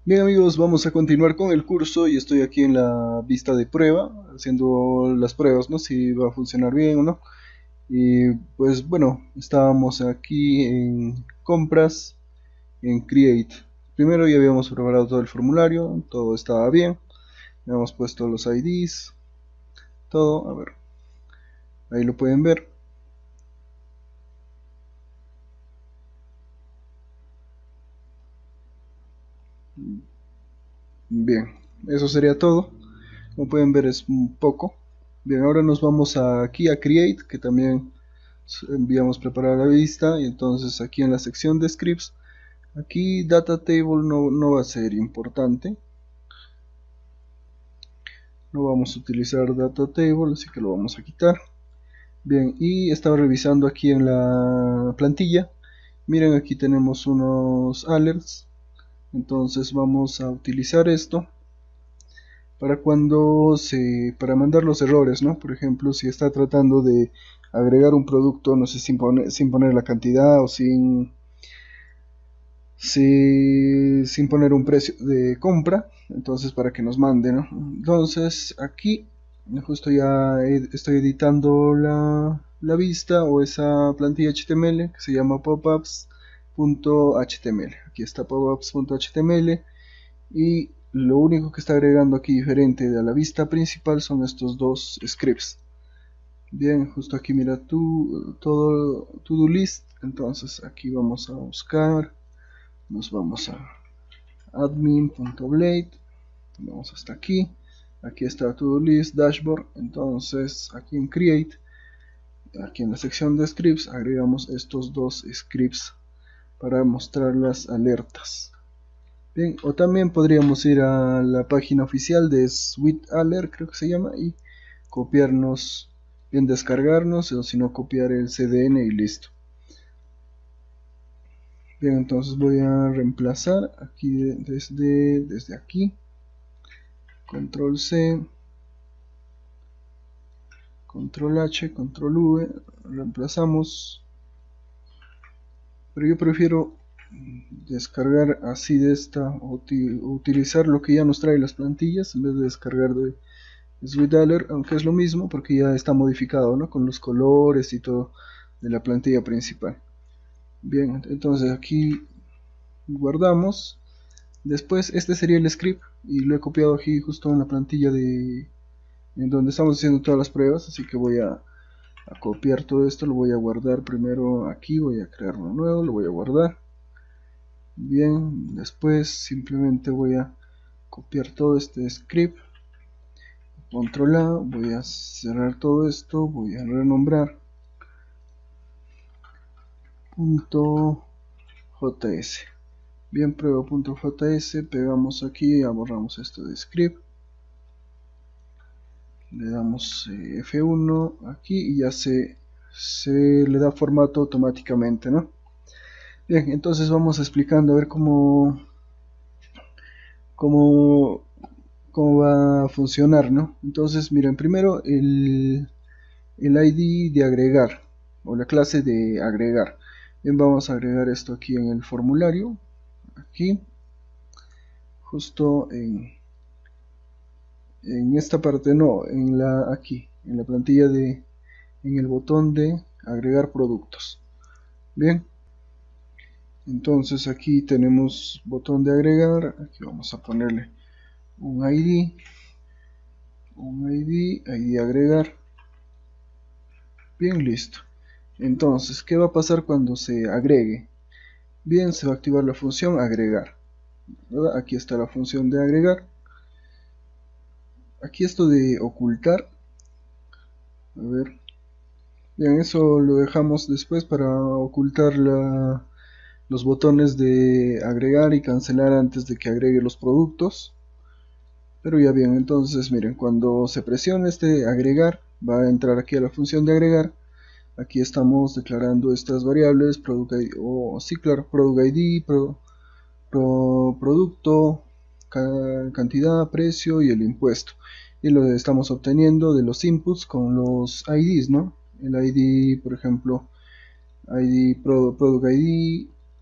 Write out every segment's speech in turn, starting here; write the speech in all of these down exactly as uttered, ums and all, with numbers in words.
Bien amigos, vamos a continuar con el curso y estoy aquí en la vista de prueba, haciendo las pruebas, ¿no? Si va a funcionar bien o no. Y pues bueno, estábamos aquí en compras, en Create. Primero ya habíamos preparado todo el formulario, todo estaba bien. Habíamos puesto los I Ds, todo, a ver, ahí lo pueden ver. Bien, eso sería todo. Como pueden ver es un poco. Bien, ahora nos vamos a, aquí a Create, que también enviamos preparar la vista. Y entonces aquí en la sección de scripts, aquí data table no, no va a ser importante. No vamos a utilizar data table, así que lo vamos a quitar. Bien, y estaba revisando aquí en la plantilla. Miren, aquí tenemos unos alerts. Entonces vamos a utilizar esto para cuando se para mandar los errores, ¿no? Por ejemplo, si está tratando de agregar un producto, no sé, sin poner, sin poner la cantidad o sin si, sin poner un precio de compra, entonces para que nos mande, ¿no? Entonces aquí justo ya estoy editando la, la vista o esa plantilla H T M L que se llama popups.html. Aquí está popups.html y lo único que está agregando aquí diferente de la vista principal son estos dos scripts. Bien, justo aquí mira tu todo to-do list. Entonces aquí vamos a buscar, nos vamos a admin.blade, vamos hasta aquí. Aquí está to-do list dashboard. Entonces aquí en create, aquí en la sección de scripts agregamos estos dos scripts para mostrar las alertas. Bien, o también podríamos ir a la página oficial de SweetAlert, creo que se llama, y copiarnos, bien descargarnos, o si no copiar el C D N y listo. Bien, entonces voy a reemplazar aquí desde, desde aquí, control C, control H, control V, reemplazamos, pero yo prefiero descargar así de esta, o utilizar lo que ya nos trae las plantillas en vez de descargar de SweetAlert, aunque es lo mismo porque ya está modificado, ¿no? Con los colores y todo de la plantilla principal. Bien, entonces aquí guardamos. Después este sería el script y lo he copiado aquí justo en la plantilla de en donde estamos haciendo todas las pruebas, así que voy a, a copiar todo esto, lo voy a guardar primero aquí, voy a crear uno nuevo, lo voy a guardar. Bien, después simplemente voy a copiar todo este script, control A, voy a cerrar todo esto, voy a renombrar .js. Bien, prueba.js, pegamos aquí, borramos esto de script, le damos eh, F uno aquí y ya se, se le da formato automáticamente, ¿no? Bien, entonces vamos explicando a ver cómo, cómo, cómo va a funcionar, ¿no? Entonces, miren, primero el, el I D de agregar, o la clase de agregar. Bien, vamos a agregar esto aquí en el formulario, aquí, justo en, en esta parte, no, en la, aquí, en la plantilla de, en el botón de agregar productos. Bien, entonces aquí tenemos botón de agregar, aquí vamos a ponerle un I D, un I D, I D agregar. Bien, listo. Entonces, ¿qué va a pasar cuando se agregue? Bien, se va a activar la función agregar, ¿verdad? Aquí está la función de agregar. Aquí esto de ocultar, a ver, bien, eso lo dejamos después para ocultar la, los botones de agregar y cancelar antes de que agregue los productos. Pero ya bien, entonces miren, cuando se presione este agregar, va a entrar aquí a la función de agregar. Aquí estamos declarando estas variables, product I D, o sí, claro, product I D, pro, pro, producto, ca, cantidad, precio y el impuesto. Y lo estamos obteniendo de los inputs con los I Ds, ¿no? El I D, por ejemplo, I D, pro, product I D,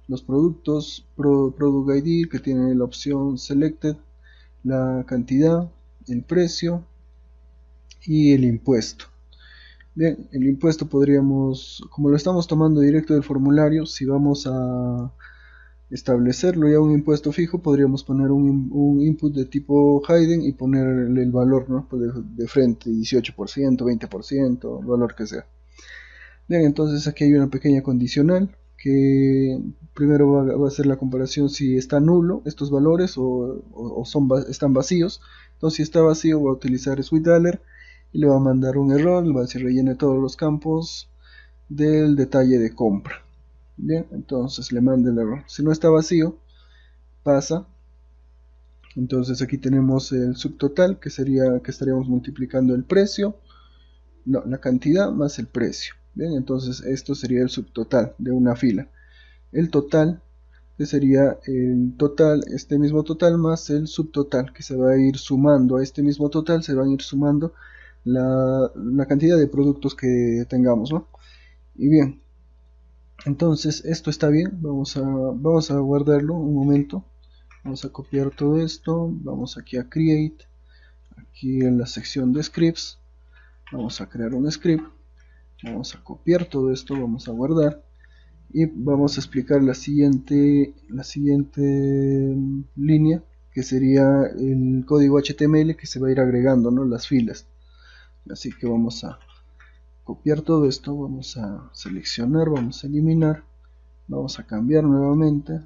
los productos, Pro, Product I D, que tiene la opción Selected, la cantidad, el precio y el impuesto. Bien, el impuesto podríamos, como lo estamos tomando directo del formulario, si vamos a establecerlo ya un impuesto fijo, podríamos poner un, un input de tipo hidden y ponerle el valor, ¿no? de, de frente, dieciocho por ciento, veinte por ciento, el valor que sea. Bien, entonces aquí hay una pequeña condicional que primero va, va a hacer la comparación si está nulo estos valores o, o, o son, están vacíos. Entonces si está vacío va a utilizar SweetDalер y le va a mandar un error, le va a decir rellene todos los campos del detalle de compra. Bien, entonces le manda el error. Si no está vacío, pasa. Entonces aquí tenemos el subtotal, que sería que estaríamos multiplicando el precio, no, la cantidad más el precio. Bien, entonces esto sería el subtotal de una fila. El total, que sería el total, este mismo total más el subtotal, que se va a ir sumando a este mismo total, se van a ir sumando la, la cantidad de productos que tengamos, ¿no? Y bien, entonces esto está bien, vamos a, vamos a guardarlo un momento, vamos a copiar todo esto, vamos aquí a Create, aquí en la sección de Scripts, vamos a crear un script, vamos a copiar todo esto, vamos a guardar y vamos a explicar la siguiente, la siguiente línea, que sería el código H T M L que se va a ir agregando, ¿no? Las filas. Así que vamos a copiar todo esto, vamos a seleccionar, vamos a eliminar, vamos a cambiar nuevamente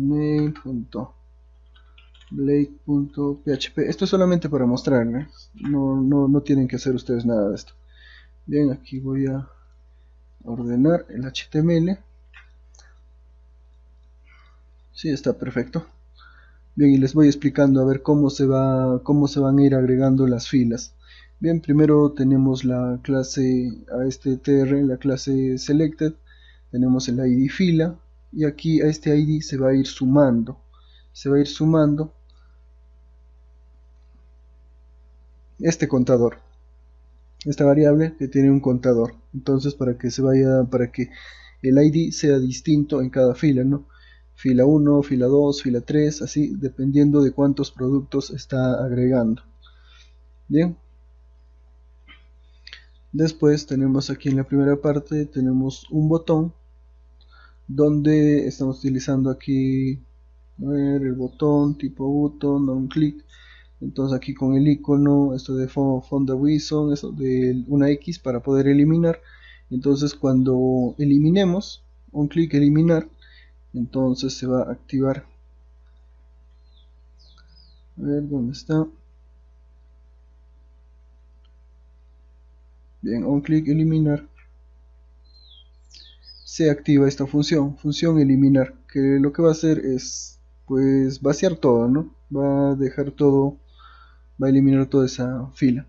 main.blade.php. Esto es solamente para mostrarles, no, no, no tienen que hacer ustedes nada de esto. Bien, aquí voy a ordenar el H T M L. Sí, está perfecto. Bien, y les voy explicando a ver cómo se va, cómo se van a ir agregando las filas. Bien, primero tenemos la clase a este tr, la clase selected, tenemos el I D fila y aquí a este I D se va a ir sumando, se va a ir sumando este contador, esta variable que tiene un contador. Entonces para que se vaya, para que el I D sea distinto en cada fila, ¿no? Fila uno, fila dos, fila tres, así dependiendo de cuántos productos está agregando. Bien. Después tenemos aquí en la primera parte, tenemos un botón donde estamos utilizando aquí, a ver, el botón tipo button, un clic. Entonces aquí con el icono, esto de Fonda Wison, eso de una X para poder eliminar. Entonces cuando eliminemos, un clic eliminar, entonces se va a activar. A ver, ¿dónde está? Bien, un clic eliminar, se activa esta función, función eliminar, que lo que va a hacer es pues vaciar todo, ¿no? Va a dejar todo, va a eliminar toda esa fila.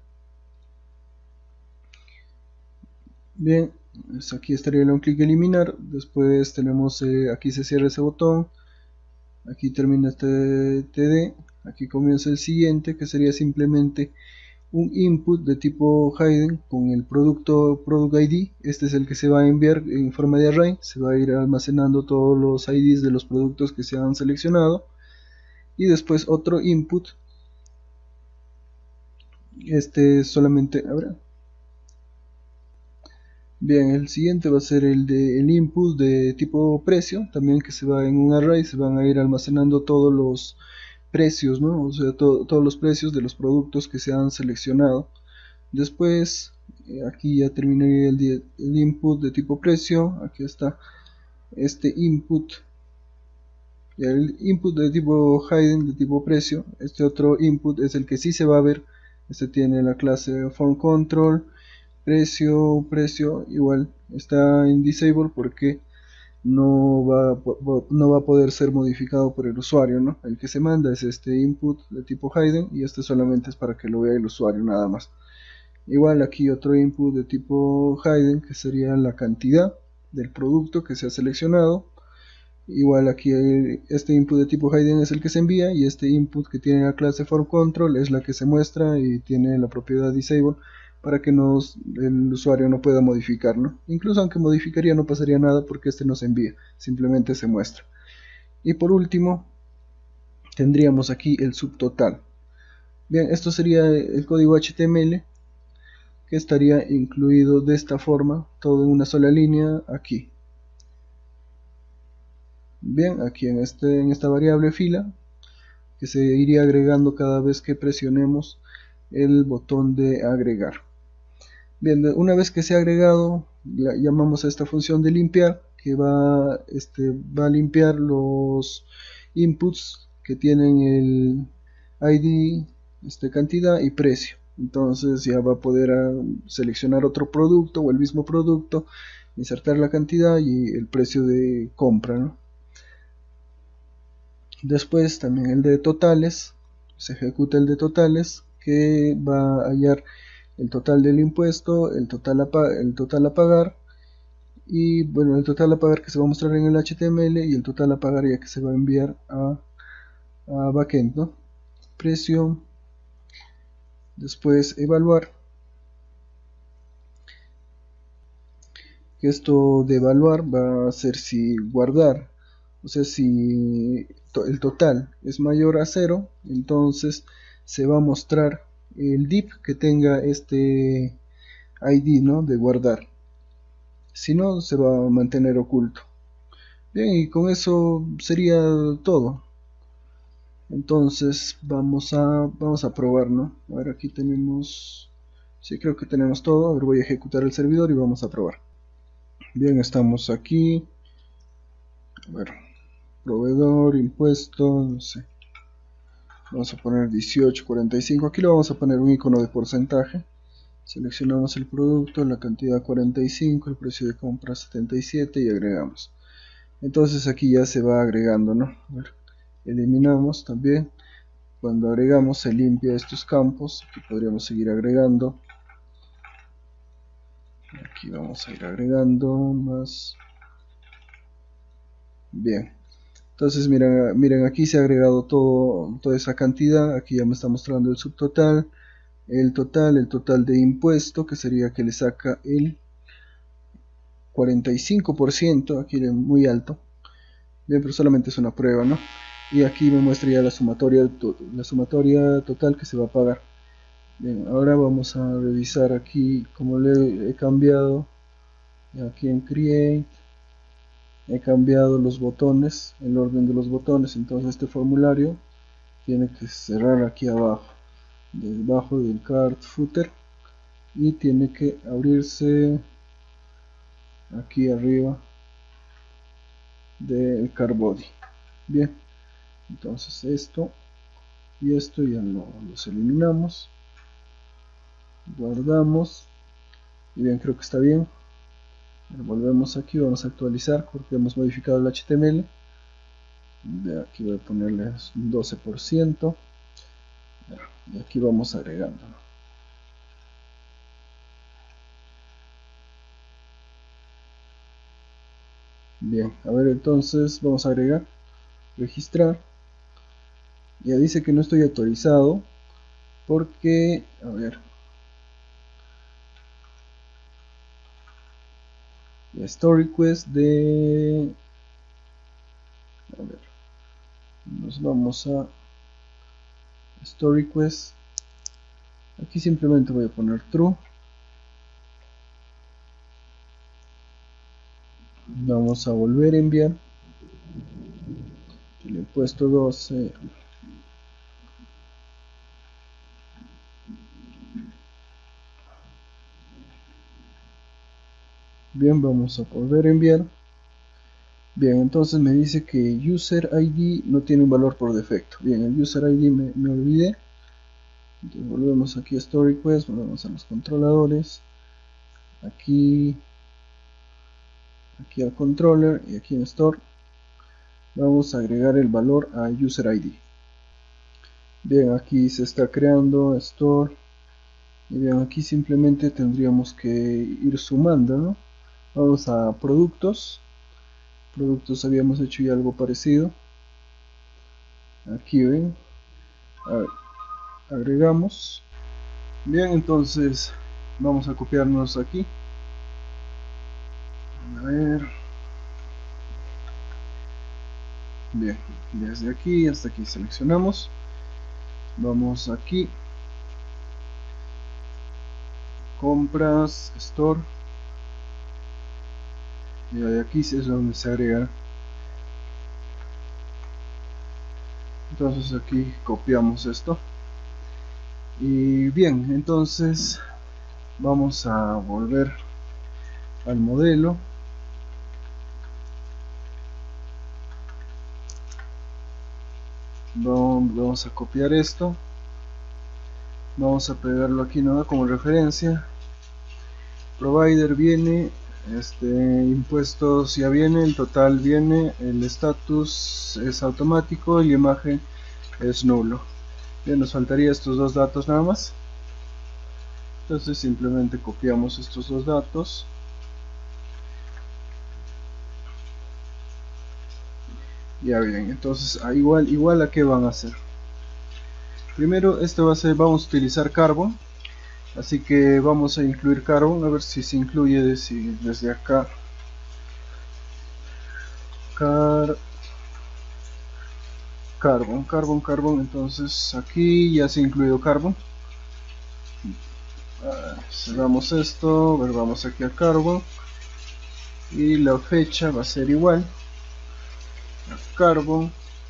Bien, pues aquí estaría un clic eliminar, después tenemos, eh, aquí se cierra ese botón, aquí termina este T D, aquí comienza el siguiente, que sería simplemente un input de tipo hidden con el producto product I D. Este es el que se va a enviar en forma de array, se va a ir almacenando todos los I Ds de los productos que se han seleccionado, y después otro input, este solamente habrá. Bien, el siguiente va a ser el de el input de tipo precio, también que se va en un array, se van a ir almacenando todos los precios, ¿no? O sea, to todos los precios de los productos que se han seleccionado. Después, eh, aquí ya terminé el, el input de tipo precio, aquí está este input, el input de tipo hidden de tipo precio. Este otro input es el que sí se va a ver, este tiene la clase form control, precio, precio, igual está en disable porque no va, no va a poder ser modificado por el usuario, ¿no? El que se manda es este input de tipo hidden y este solamente es para que lo vea el usuario nada más. Igual aquí otro input de tipo hidden que sería la cantidad del producto que se ha seleccionado. Igual aquí este input de tipo hidden es el que se envía y este input que tiene la clase form control es la que se muestra y tiene la propiedad disable para que nos, el usuario no pueda modificar, ¿no? Incluso aunque modificaría no pasaría nada porque este no se envía, simplemente se muestra. Y por último tendríamos aquí el subtotal. Bien, esto sería el código H T M L que estaría incluido de esta forma, todo en una sola línea aquí. Bien, aquí en, este, en esta variable fila, que se iría agregando cada vez que presionemos el botón de agregar. Bien, una vez que se ha agregado, llamamos a esta función de limpiar, que va, este, va a limpiar los inputs que tienen el I D, este, cantidad y precio. Entonces ya va a poder seleccionar otro producto o el mismo producto, insertar la cantidad y el precio de compra, ¿no? Después también el de totales, se ejecuta el de totales, que va a hallar el total del impuesto, el total a, el total a pagar, y bueno, el total a pagar que se va a mostrar en el H T M L, y el total a pagar ya que se va a enviar a, a backend, ¿no? Precio, después evaluar, que esto de evaluar va a ser si guardar, o sea, si el total es mayor a cero, entonces se va a mostrar el div que tenga este I D, ¿no?, de guardar. Si no, se va a mantener oculto. Bien, y con eso sería todo. Entonces vamos a vamos a probar, ¿no? A ver, aquí tenemos, sí, creo que tenemos todo. A ver, voy a ejecutar el servidor y vamos a probar. Bien, estamos aquí. A ver, proveedor, impuesto, no sé, vamos a poner dieciocho cuarenta y cinco. Aquí le vamos a poner un icono de porcentaje. Seleccionamos el producto, la cantidad cuarenta y cinco, el precio de compra setenta y siete y agregamos. Entonces aquí ya se va agregando, ¿no? A ver, eliminamos también. Cuando agregamos se limpia estos campos. Aquí podríamos seguir agregando. Aquí vamos a ir agregando más. Bien. Entonces miren, miren, aquí se ha agregado todo, toda esa cantidad. Aquí ya me está mostrando el subtotal, el total, el total de impuesto, que sería que le saca el cuarenta y cinco por ciento, aquí muy alto. Bien, pero solamente es una prueba, ¿no? Y aquí me muestra ya la sumatoria, la sumatoria total que se va a pagar. Bien, ahora vamos a revisar aquí como le he cambiado. Aquí en Create he cambiado los botones, el orden de los botones. Entonces este formulario tiene que cerrar aquí abajo, debajo del cart footer, y tiene que abrirse aquí arriba del cart body. Bien, entonces esto y esto ya lo, los eliminamos, guardamos, y bien, creo que está bien. Volvemos aquí, vamos a actualizar porque hemos modificado el H T M L. De aquí voy a ponerle un doce por ciento y aquí vamos agregando. Bien, a ver, entonces vamos a agregar, registrar. Ya dice que no estoy autorizado porque, a ver, store request de, a ver, nos vamos a store request. Aquí simplemente voy a poner true. Vamos a volver a enviar el impuesto doce. Bien, vamos a volver a enviar. Bien, entonces me dice que user I D no tiene un valor por defecto. Bien, el user I D me, me olvidé. Entonces volvemos aquí a store request, volvemos a los controladores, aquí aquí al controller, y aquí en store vamos a agregar el valor a user I D. Bien, aquí se está creando store, y bien, aquí simplemente tendríamos que ir sumando, ¿no? Vamos a productos. Productos habíamos hecho ya algo parecido. Aquí ven, a ver, agregamos. Bien, entonces vamos a copiarnos aquí. A ver. Bien, Bien, desde aquí hasta aquí seleccionamos, vamos aquí, compras, store, y de aquí es donde se agrega. Entonces aquí copiamos esto y bien, entonces vamos a volver al modelo. Vamos a copiar esto, vamos a pegarlo aquí nada como referencia. Provider viene, este impuestos ya viene, el total viene, el status es automático y la imagen es nulo. Bien, nos faltaría estos dos datos nada más. Entonces simplemente copiamos estos dos datos. Ya bien, entonces igual, igual a qué van a hacer. Primero este va a ser, vamos a utilizar Carbon, así que vamos a incluir Carbon, a ver si se incluye si desde acá. Car, Carbon, Carbon, Carbon, entonces aquí ya se ha incluido Carbon. Cerramos esto, vamos aquí a Carbon y la fecha va a ser igual. Carbon,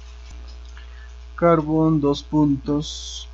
Carbon, dos puntos,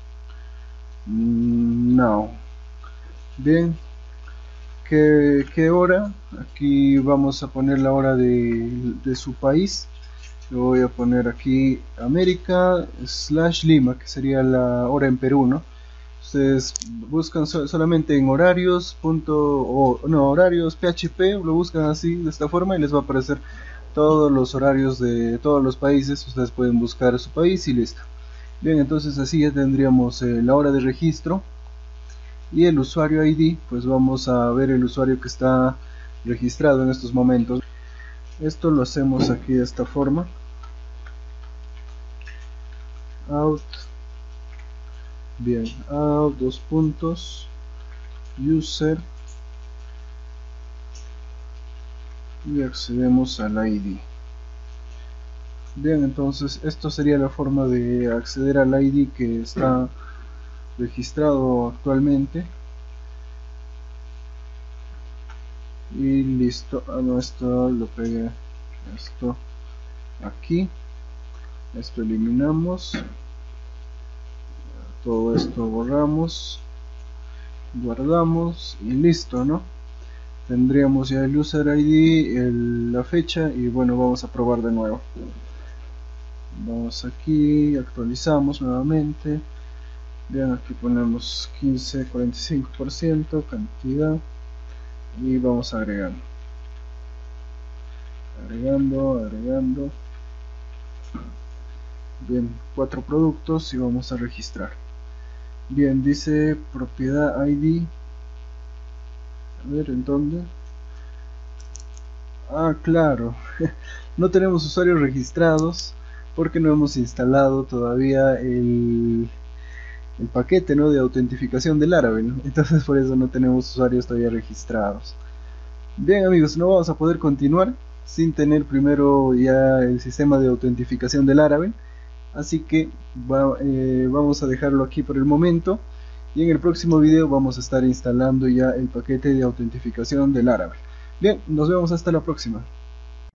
now. Bien, ¿qué, qué hora? Aquí vamos a poner la hora de, de su país. Lo voy a poner aquí América slash Lima, que sería la hora en Perú, ¿no? Ustedes buscan so solamente en horarios, punto, o no, horarios P H P, lo buscan así de esta forma y les va a aparecer todos los horarios de todos los países. Ustedes pueden buscar su país y listo. Bien, entonces así ya tendríamos eh, la hora de registro y el usuario I D. Pues vamos a ver el usuario que está registrado en estos momentos. Esto lo hacemos aquí de esta forma. Out, bien, out, dos puntos, user, y accedemos al I D. Bien, entonces esto sería la forma de acceder al I D que está registrado actualmente. Y listo. Ah, no, esto lo pegué, esto aquí, esto eliminamos, todo esto borramos, guardamos y listo, ¿no? Tendríamos ya el user I D, el, la fecha, y bueno, vamos a probar de nuevo. Vamos aquí, actualizamos nuevamente. Bien, aquí ponemos quince, cuarenta y cinco por ciento cantidad y vamos agregando, agregando, agregando. Bien, cuatro productos y vamos a registrar. Bien, dice propiedad I D. A ver, ¿en dónde? Ah, claro. No tenemos usuarios registrados porque no hemos instalado todavía el, el paquete, ¿no?, de autentificación del Laravel, ¿no? Entonces por eso no tenemos usuarios todavía registrados. Bien amigos, no vamos a poder continuar sin tener primero ya el sistema de autentificación del Laravel. Así que va, eh, vamos a dejarlo aquí por el momento. Y en el próximo video vamos a estar instalando ya el paquete de autentificación del Laravel. Bien, nos vemos hasta la próxima.